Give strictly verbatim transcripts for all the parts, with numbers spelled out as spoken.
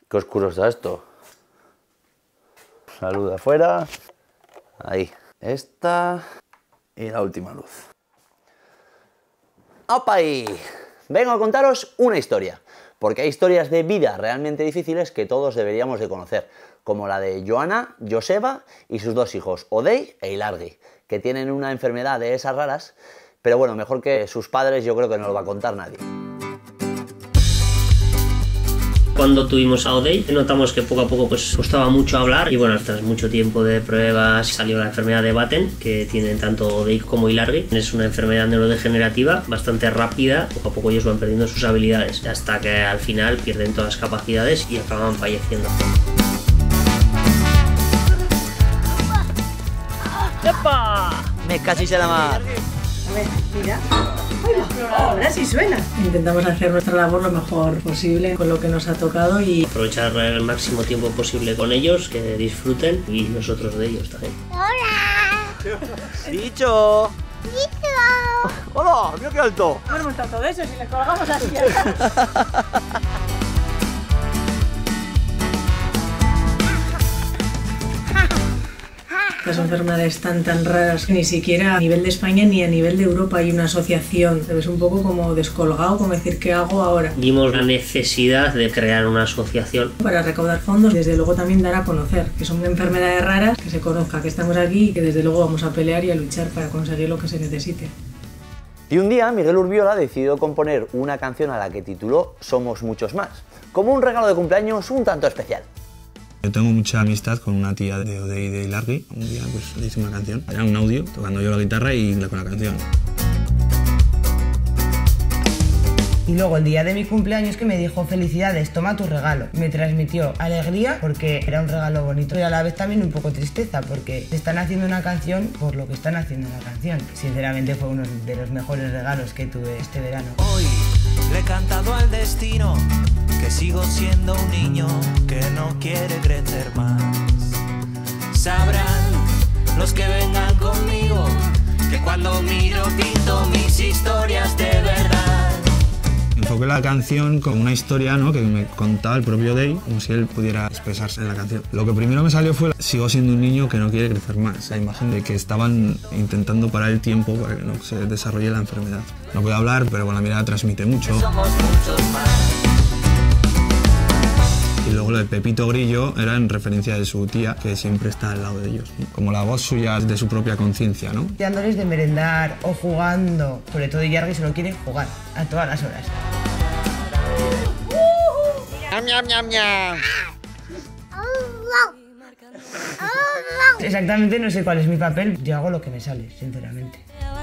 Qué oscuro está esto. La luz de afuera. Ahí. Esta. Y la última luz. ¡Opa ahí! Vengo a contaros una historia. Porque hay historias de vida realmente difíciles que todos deberíamos de conocer. Como la de Joana, Joseba y sus dos hijos, Odey e Ilargi, que tienen una enfermedad de esas raras. Pero bueno, mejor que sus padres yo creo que no lo va a contar nadie. Cuando tuvimos a Odey, notamos que poco a poco pues, costaba mucho hablar y bueno, tras mucho tiempo de pruebas salió la enfermedad de Batten, que tienen tanto Odey como Ilargi. Es una enfermedad neurodegenerativa bastante rápida, poco a poco ellos van perdiendo sus habilidades, hasta que al final pierden todas las capacidades y acaban falleciendo. ¡Epa! Me casi se la mar. A ver, mira. Ahora sí suena. Intentamos hacer nuestra labor lo mejor posible con lo que nos ha tocado y aprovechar el máximo tiempo posible con ellos, que disfruten y nosotros de ellos también. ¡Hola! ¡Dicho! ¡Dicho! ¡Hola! ¡Mira qué alto! no hemos tanto de eso si le colgamos así. Las enfermedades tan tan raras que ni siquiera a nivel de España ni a nivel de Europa hay una asociación. Te ves un poco como descolgado, como decir ¿qué hago ahora? Vimos la necesidad de crear una asociación para recaudar fondos, desde luego también dar a conocer que son enfermedades raras, que se conozca que estamos aquí y que desde luego vamos a pelear y a luchar para conseguir lo que se necesite. Y un día Miguel Urbiola decidió componer una canción a la que tituló Somos muchos más, como un regalo de cumpleaños un tanto especial. Yo tengo mucha amistad con una tía de Odey y de Ilargi. Un día pues le hice una canción, era un audio, tocando yo la guitarra y con la canción. Y luego el día de mi cumpleaños que me dijo felicidades, toma tu regalo. Me transmitió alegría porque era un regalo bonito y a la vez también un poco tristeza porque están haciendo una canción por lo que están haciendo una canción. Sinceramente fue uno de los mejores regalos que tuve este verano. Hoy le he cantado al destino que sigo siendo un niño que no quiere crecer más. Sabrán los que vengan conmigo que cuando miro pinto mis historias de verdad. Enfoqué la canción como una historia, ¿no?, que me contaba el propio Odey, como si él pudiera expresarse en la canción. Lo que primero me salió fue sigo siendo un niño que no quiere crecer más. La imagen de que estaban intentando parar el tiempo para que no se desarrolle la enfermedad. No puedo hablar, pero con la mirada transmite mucho. Somos muchos más. Y luego lo de Pepito Grillo era en referencia de su tía, que siempre está al lado de ellos, ¿no? Como la voz suya de su propia conciencia, ¿no? Dándoles de merendar o jugando. Sobre todo Ilargi se lo quiere jugar a todas las horas. ¡Ñam, ñam, ñam! Exactamente no sé cuál es mi papel. Yo hago lo que me sale, sinceramente.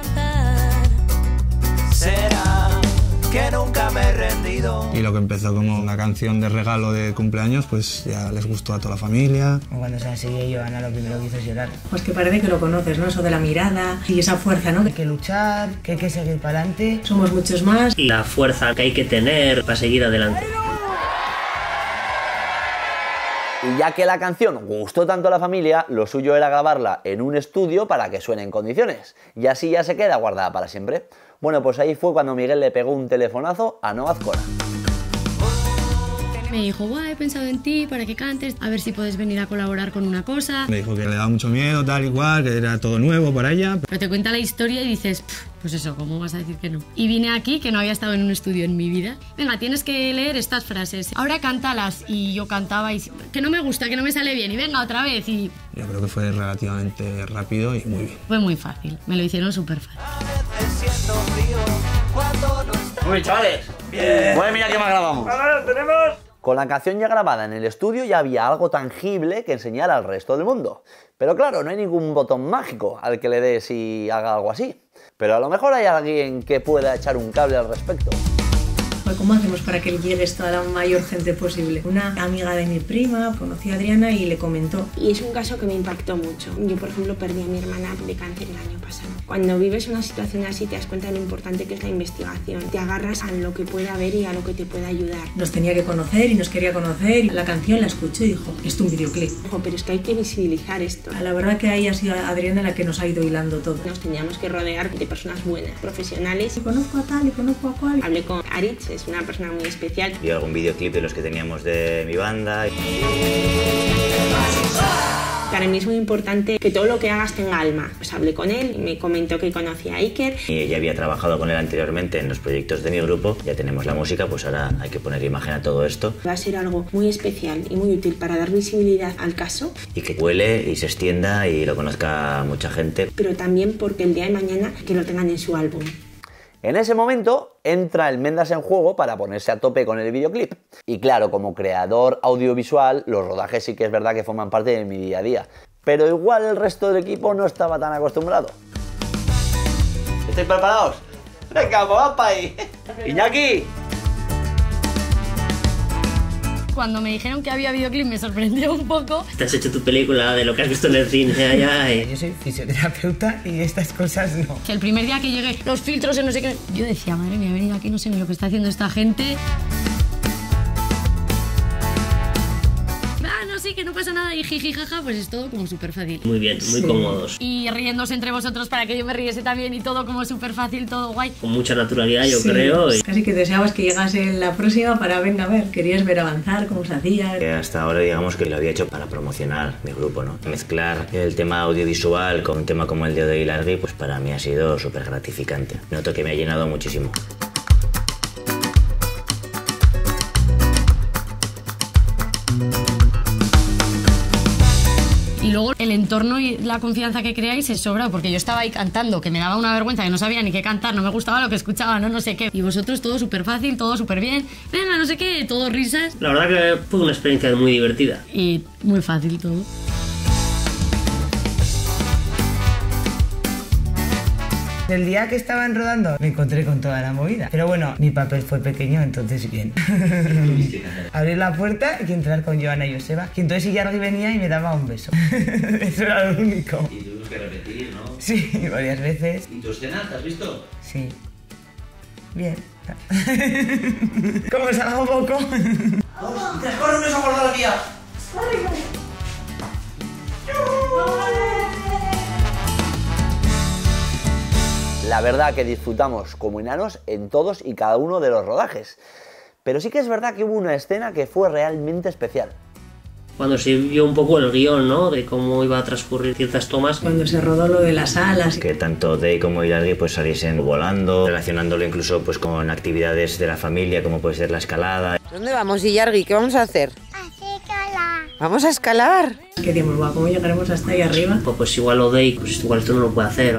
Será que nunca me he rendido. Y lo que empezó como una canción de regalo de cumpleaños, pues ya les gustó a toda la familia. Cuando se la enseñé yo, Ana lo primero que hizo es llorar. Pues que parece que lo conoces, ¿no? Eso de la mirada y esa fuerza, ¿no? Hay que luchar, que hay que seguir para adelante. Somos muchos más. y la fuerza que hay que tener para seguir adelante. Y ya que la canción gustó tanto a la familia, lo suyo era grabarla en un estudio para que suene en condiciones. Y así ya se queda guardada para siempre. Bueno, pues ahí fue cuando Miguel le pegó un telefonazo a Noa Azcona. Me dijo, guau, he pensado en ti para que cantes, a ver si puedes venir a colaborar con una cosa. Me dijo que le daba mucho miedo, tal y cual, que era todo nuevo para ella. Pero te cuenta la historia y dices, pues eso, ¿cómo vas a decir que no? Y vine aquí, que no había estado en un estudio en mi vida. Venga, tienes que leer estas frases. Ahora cántalas. Y yo cantaba y que no me gusta, que no me sale bien. Y venga, otra vez. Y yo creo que fue relativamente rápido y muy bien. fue muy fácil, me lo hicieron súper fácil. Muy bien, chavales. Bien. Pues mira qué más grabamos. Ahora tenemos... Con la canción ya grabada en el estudio ya había algo tangible que enseñar al resto del mundo. Pero claro, no hay ningún botón mágico al que le des y haga algo así. Pero a lo mejor hay alguien que pueda echar un cable al respecto. ¿Cómo hacemos para que llegue esto a la mayor gente posible? Una amiga de mi prima conoció a Adriana y le comentó. Y es un caso que me impactó mucho. Yo, por ejemplo, perdí a mi hermana de cáncer el año pasado. Cuando vives una situación así te das cuenta de lo importante que es la investigación. Te agarras a lo que pueda haber y a lo que te pueda ayudar. Nos tenía que conocer y nos quería conocer. Y la canción la escuchó y dijo, esto es un videoclip. Dijo, pero es que hay que visibilizar esto. La verdad que ahí ha sido Adriana la que nos ha ido hilando todo. Nos teníamos que rodear de personas buenas, profesionales. Y conozco a tal y conozco a cual. Hablé con Aritz, es es una persona muy especial. Y algún videoclip de los que teníamos de mi banda. Para mí es muy importante que todo lo que hagas tenga alma. Pues hablé con él y me comentó que conocía a Iker. Y ya había trabajado con él anteriormente en los proyectos de mi grupo. Ya tenemos la música, pues ahora hay que poner imagen a todo esto. Va a ser algo muy especial y muy útil para dar visibilidad al caso. Y que huele y se extienda y lo conozca mucha gente. Pero también porque el día de mañana que lo tengan en su álbum. En ese momento entra el Mendas en juego para ponerse a tope con el videoclip. Y claro, como creador audiovisual, los rodajes sí que es verdad que forman parte de mi día a día. Pero igual el resto del equipo no estaba tan acostumbrado. ¿Estáis preparados? ¡Venga, pues vamos para ahí! ¡Iñaki! Cuando me dijeron que había videoclip me sorprendió un poco. Te has hecho tu película de lo que has visto en el cine. Ay, ay. Yo soy fisioterapeuta y estas cosas no. Que el primer día que llegué, los filtros y no sé qué... Yo decía, madre mía, he venido aquí, no sé ni lo que está haciendo esta gente. Ah, no sé, que no pasa nada y jiji, jaja, pues es todo como súper fácil. Muy bien, muy sí. cómodos. Y riéndose entre vosotros para que yo me riese también y todo como súper fácil, todo guay. Con mucha naturalidad, yo sí, creo. Y... Casi que deseabas que llegase la próxima para, venga, a ver, querías ver avanzar, cómo se hacía. Que hasta ahora digamos que lo había hecho para promocionar mi grupo, ¿no? Mezclar el tema audiovisual con un tema como el de Odey y Largui, pues para mí ha sido súper gratificante. Noto que me ha llenado muchísimo. Y luego el entorno y la confianza que creáis es sobrado, porque yo estaba ahí cantando, que me daba una vergüenza, que no sabía ni qué cantar, no me gustaba lo que escuchaba, no, no sé qué. Y vosotros todo súper fácil, todo súper bien, venga, no sé qué, todo risas. La verdad que fue una experiencia muy divertida. Y muy fácil todo. El día que estaban rodando me encontré con toda la movida. Pero bueno, mi papel fue pequeño, entonces bien. Abrir la puerta y entrar con Joana y Joseba. Y entonces Ilargi venía y me daba un beso. Eso era lo único. Y tuvimos que repetir, ¿no? Sí, varias veces. ¿Y tu escena? ¿Te has visto? Sí. Bien. ¿Cómo salgo poco? ¡Te corre un beso por la mía! La verdad que disfrutamos como enanos en todos y cada uno de los rodajes. Pero sí que es verdad que hubo una escena que fue realmente especial. Cuando se vio un poco el guión, ¿no? De cómo iba a transcurrir ciertas tomas. Cuando se rodó lo de las alas. Que tanto Odey como Ilargi pues saliesen volando, relacionándolo incluso pues con actividades de la familia, como puede ser la escalada. ¿Dónde vamos, Ilargi? ¿Qué vamos a hacer? A escalar. ¿Vamos a escalar? ¿Qué decimos? Va, ¿cómo llegaremos hasta ahí arriba? Pues, pues igual Odey, pues igual esto no lo puede hacer.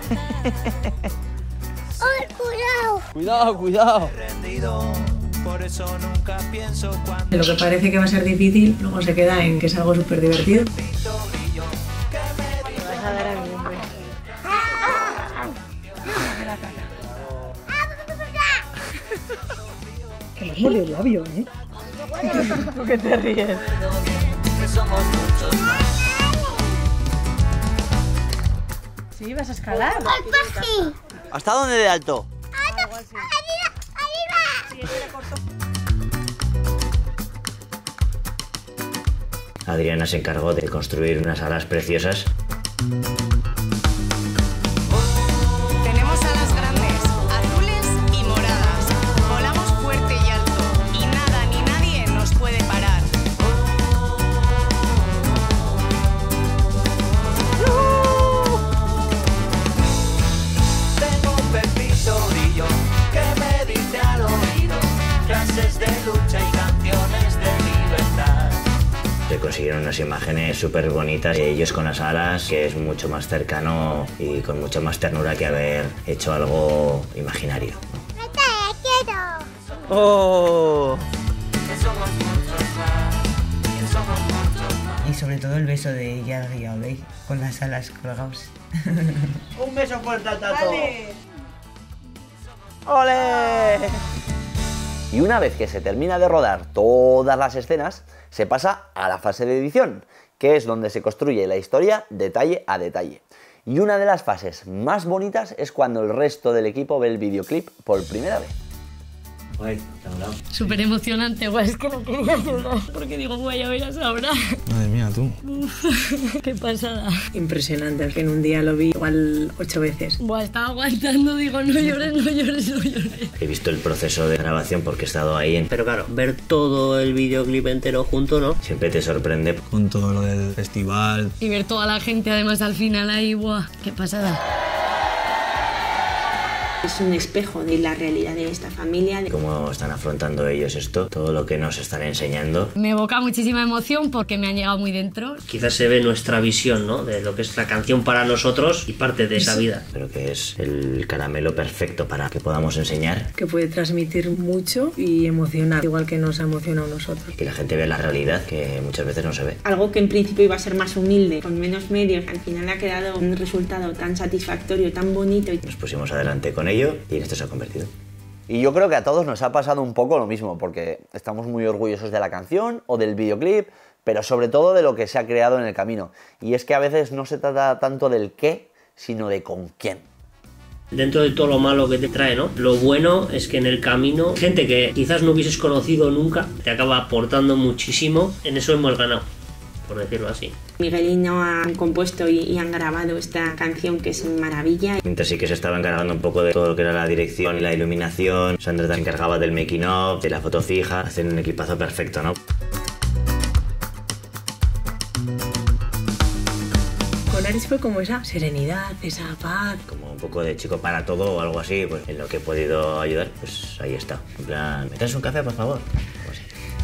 ¡Ay, cuidado! Cuidado, cuidado. Por eso nunca pienso cuando... Lo que parece que va a ser difícil, luego se queda en que es algo súper divertido. Vas a dar a mí, hombre. Que me has mordido el labio, ¿eh? ¿Por qué te ríes? ¿Sí? ¿Vas a escalar? Sí. ¿Hasta dónde de alto? ¡Arriba! ¡Arriba! Adriana se encargó de construir unas alas preciosas. Tenemos alas grandes, azules y moradas. Volamos fuerte y alto y nada ni nadie nos puede parar. Tengo un pepito brillo que me dice al oído frases de lucha y canciones de libertad. Se consiguieron unas imágenes súper bonitas de ellos con las alas, que es mucho más cercano y con mucha más ternura que haber hecho algo imaginario. ¡Me quiero! ¡Oh! Y sobre todo el beso de Ilargi y Odey con las alas colgados. Un beso fuerte al tato. ¡Ole! Y una vez que se termina de rodar todas las escenas, se pasa a la fase de edición, que es donde se construye la historia detalle a detalle. Y una de las fases más bonitas es cuando el resto del equipo ve el videoclip por primera vez. Ay, te han dado. Súper emocionante, guay, es que no quería llorar. Porque digo, guay, ya verás ahora. Madre mía, tú. Uf, qué pasada. Impresionante, que en un día lo vi igual ocho veces. Buah, estaba aguantando, digo, no llores, no llores, no llores. He visto el proceso de grabación porque he estado ahí. En... Pero claro, ver todo el videoclip entero junto, ¿no? Siempre te sorprende. Con todo lo del festival. Y ver toda la gente además al final ahí, buah, qué pasada. Es un espejo de la realidad de esta familia. Cómo están afrontando ellos esto, todo lo que nos están enseñando. Me evoca muchísima emoción porque me han llegado muy dentro. Quizás se ve nuestra visión, ¿no? De lo que es la canción para nosotros y parte de esa vida. Creo que es el caramelo perfecto para que podamos enseñar. Que puede transmitir mucho y emocionar, igual que nos ha emocionado a nosotros. Que la gente vea la realidad que muchas veces no se ve. Algo que en principio iba a ser más humilde, con menos medios, al final ha quedado un resultado tan satisfactorio, tan bonito. Nos pusimos adelante con ello y en esto se ha convertido. Y yo creo que a todos nos ha pasado un poco lo mismo, porque estamos muy orgullosos de la canción o del videoclip, pero sobre todo de lo que se ha creado en el camino. Y es que a veces no se trata tanto del qué, sino de con quién. Dentro de todo lo malo que te trae, ¿no? Lo bueno es que en el camino, gente que quizás no hubieses conocido nunca, te acaba aportando muchísimo. En eso hemos ganado, por decirlo así. Miguel y Noa han compuesto y, y han grabado esta canción que es maravilla. Mientras sí que se estaba encargando un poco de todo lo que era la dirección y la iluminación, Sandra se encargaba del making of, de la foto fija, hacen un equipazo perfecto, ¿no? Con Aris fue como esa serenidad, esa paz. Como un poco de chico para todo o algo así, pues en lo que he podido ayudar, pues ahí está. En plan, ¿me traes un café, por favor? Pues sí.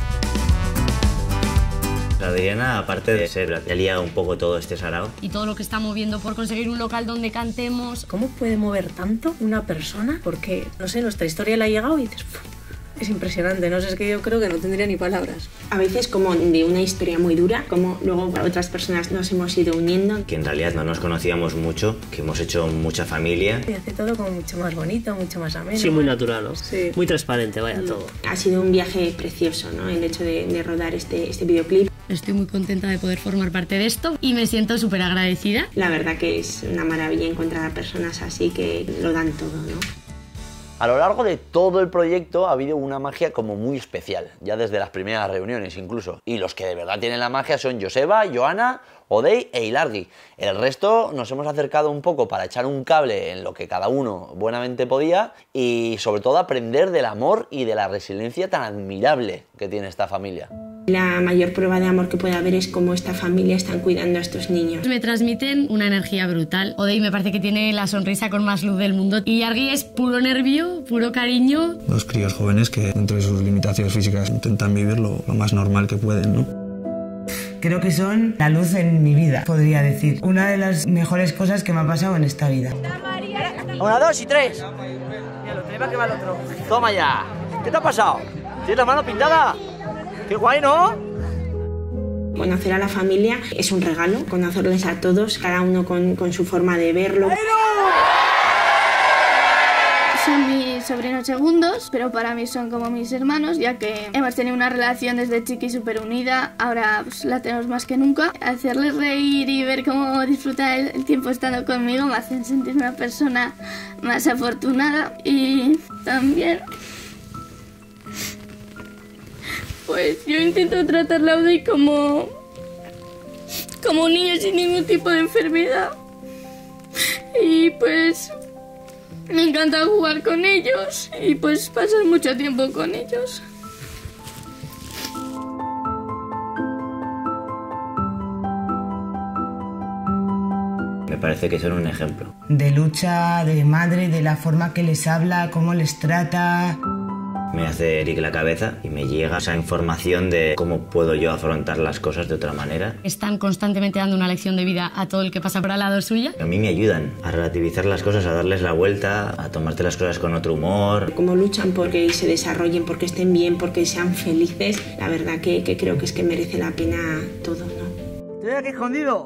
Adriana, aparte de ser la que lía un poco todo este sarao. Y todo lo que está moviendo por conseguir un local donde cantemos. ¿Cómo puede mover tanto una persona? Porque, no sé, nuestra historia le ha llegado y dices, es impresionante, no sé, es que yo creo que no tendría ni palabras. A veces como de una historia muy dura, como luego otras personas nos hemos ido uniendo. Que en realidad no nos conocíamos mucho, que hemos hecho mucha familia. Y hace todo como mucho más bonito, mucho más ameno. Sí, muy natural, ¿no? Sí. Muy transparente, vaya, sí. Todo. Ha sido un viaje precioso, ¿no? El hecho de, de rodar este, este videoclip. Estoy muy contenta de poder formar parte de esto y me siento súper agradecida. La verdad que es una maravilla encontrar a personas así que lo dan todo, ¿no? A lo largo de todo el proyecto ha habido una magia como muy especial, ya desde las primeras reuniones incluso. Y los que de verdad tienen la magia son Joseba, Joana, Odey e Ilargi. El resto nos hemos acercado un poco para echar un cable en lo que cada uno buenamente podía y sobre todo aprender del amor y de la resiliencia tan admirable que tiene esta familia. La mayor prueba de amor que puede haber es cómo esta familia están cuidando a estos niños. Me transmiten una energía brutal. Odey me parece que tiene la sonrisa con más luz del mundo. Y Ilargi es puro nervio, puro cariño. Dos críos jóvenes que dentro de sus limitaciones físicas intentan vivir lo, lo más normal que pueden, ¿no? Creo que son la luz en mi vida, podría decir. Una de las mejores cosas que me ha pasado en esta vida. Una, dos y tres. Toma ya. ¿Qué te ha pasado? ¿Tienes la mano pintada? ¡Qué guay!, ¿no? Conocer a la familia es un regalo, conocerles a todos, cada uno con, con su forma de verlo. Son mis sobrinos segundos, pero para mí son como mis hermanos, ya que hemos tenido una relación desde chiqui súper unida, ahora pues, la tenemos más que nunca. Hacerles reír y ver cómo disfruta el, el tiempo estando conmigo me hacen sentir una persona más afortunada y también... Pues yo intento tratar a Odey como, como un niño sin ningún tipo de enfermedad. Y pues me encanta jugar con ellos y pues pasar mucho tiempo con ellos. Me parece que son un ejemplo. De lucha, de madre, de la forma que les habla, cómo les trata... Me hace eric la cabeza y me llega esa información de cómo puedo yo afrontar las cosas de otra manera. Están constantemente dando una lección de vida a todo el que pasa por al lado suya. A mí me ayudan a relativizar las cosas, a darles la vuelta, a tomarte las cosas con otro humor. Cómo luchan porque se desarrollen, porque estén bien, porque sean felices. La verdad que, que creo que es que merece la pena todo, ¿no? Estoy aquí escondido.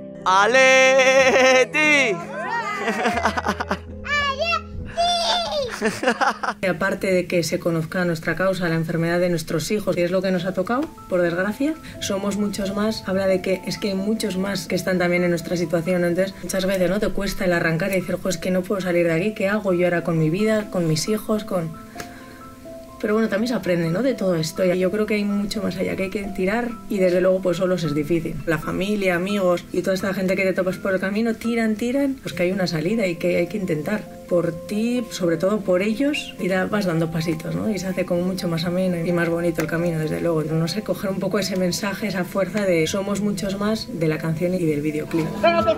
¡Aleti! Y aparte de que se conozca nuestra causa, la enfermedad de nuestros hijos, que es lo que nos ha tocado, por desgracia, somos muchos más. Habla de que es que hay muchos más que están también en nuestra situación. Entonces, muchas veces no te cuesta el arrancar y decir, jo, es que no puedo salir de aquí, ¿qué hago yo ahora con mi vida, con mis hijos, con...? Pero bueno, también se aprende, ¿no?, de todo esto. Y yo creo que hay mucho más allá que hay que tirar y desde luego pues solos es difícil. La familia, amigos y toda esta gente que te topas por el camino tiran, tiran, pues que hay una salida y que hay que intentar. Por ti, sobre todo por ellos, y da, vas dando pasitos, ¿no? Y se hace como mucho más ameno y más bonito el camino, desde luego. No sé, coger un poco ese mensaje, esa fuerza de somos muchos más de la canción y del videoclip.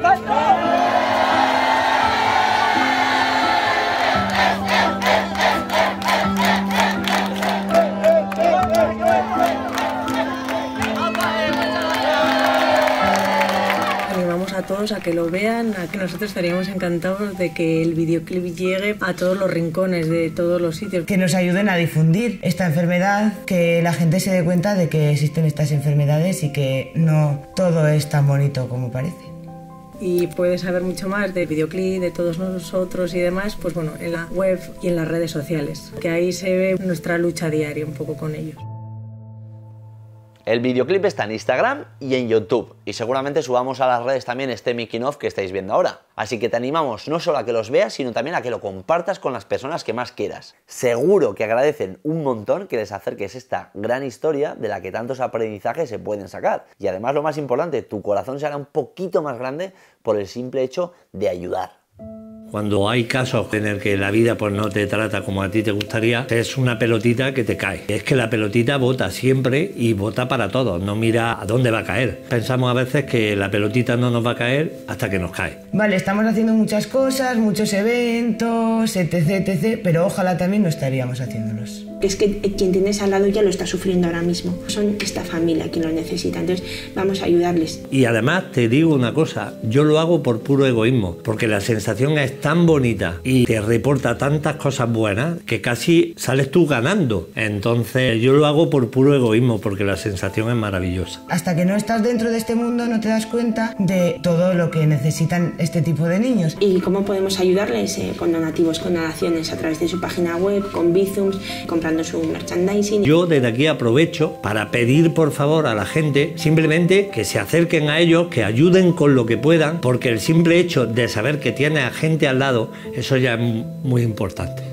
A todos a que lo vean, a que nosotros estaríamos encantados de que el videoclip llegue a todos los rincones de todos los sitios. Que nos ayuden a difundir esta enfermedad, que la gente se dé cuenta de que existen estas enfermedades y que no todo es tan bonito como parece. Y puedes saber mucho más del videoclip, de todos nosotros y demás, pues bueno, en la web y en las redes sociales, que ahí se ve nuestra lucha diaria un poco con ellos. El videoclip está en Instagram y en YouTube, y seguramente subamos a las redes también este making of que estáis viendo ahora. Así que te animamos no solo a que los veas, sino también a que lo compartas con las personas que más quieras. Seguro que agradecen un montón que les acerques esta gran historia de la que tantos aprendizajes se pueden sacar. Y además, lo más importante, tu corazón se hará un poquito más grande por el simple hecho de ayudar. Cuando hay casos en el que la vida pues, no te trata como a ti te gustaría, es una pelotita que te cae. Es que la pelotita bota siempre y bota para todos, no mira a dónde va a caer. Pensamos a veces que la pelotita no nos va a caer hasta que nos cae. Vale, estamos haciendo muchas cosas, muchos eventos, etc, etcétera, pero ojalá también no estaríamos haciéndolos. Es que quien tienes al lado ya lo está sufriendo ahora mismo. Son esta familia quien lo necesita, entonces vamos a ayudarles. Y además te digo una cosa, yo lo hago por puro egoísmo, porque la sensación es tan bonita y te reporta tantas cosas buenas que casi sales tú ganando. Entonces yo lo hago por puro egoísmo, porque la sensación es maravillosa. Hasta que no estás dentro de este mundo no te das cuenta de todo lo que necesitan este tipo de niños. ¿Y cómo podemos ayudarles? Eh, con donativos, con donaciones a través de su página web, con Bizums, comprando su merchandising. Yo desde aquí aprovecho para pedir por favor a la gente simplemente que se acerquen a ellos, que ayuden con lo que puedan, porque el simple hecho de saber que tiene a gente al lado, eso ya es muy importante.